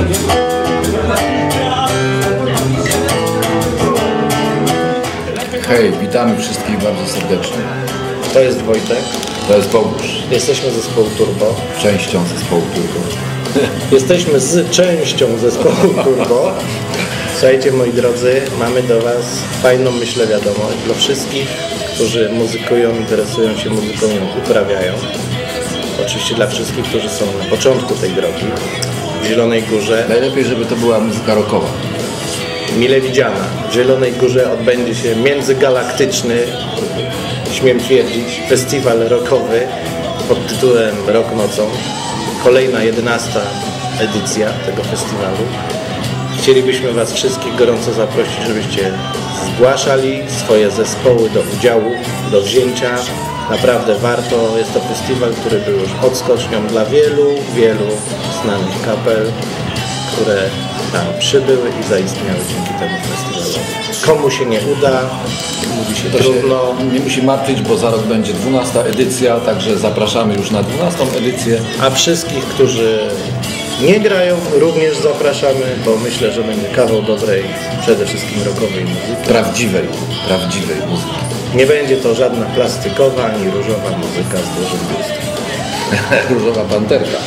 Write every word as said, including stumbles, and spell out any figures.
Hej, witamy wszystkich bardzo serdecznie. To jest Wojtek. To jest Bogusz. Jesteśmy zespołu Turbo. Częścią zespołu Turbo. Jesteśmy z częścią zespołu Turbo. Słuchajcie, moi drodzy, mamy do Was fajną, myślę, wiadomość dla wszystkich, którzy muzykują, interesują się muzyką, ją uprawiają. Oczywiście dla wszystkich, którzy są na początku tej drogi, w Zielonej Górze. Najlepiej, żeby to była muzyka rockowa. Mile widziana. W Zielonej Górze odbędzie się międzygalaktyczny, śmiem twierdzić, festiwal rockowy pod tytułem Rock Nocą. Kolejna, jedenasta edycja tego festiwalu. Chcielibyśmy Was wszystkich gorąco zaprosić, żebyście zgłaszali swoje zespoły do udziału, do wzięcia. Naprawdę warto. Jest to festiwal, który był już odskocznią dla wielu, wielu znanych kapel, które tam przybyły i zaistniały dzięki temu festiwalowi. Komu się nie uda, mówi się To trudno. się nie musi martwić, bo za rok będzie dwunasta edycja, także zapraszamy już na dwunastą edycję. A wszystkich, którzy nie grają, również zapraszamy, bo myślę, że będzie kawał dobrej, przede wszystkim rockowej muzyki. Prawdziwej, prawdziwej muzyki. Nie będzie to żadna plastykowa ani różowa muzyka z dużym gustem. Różowa panterka.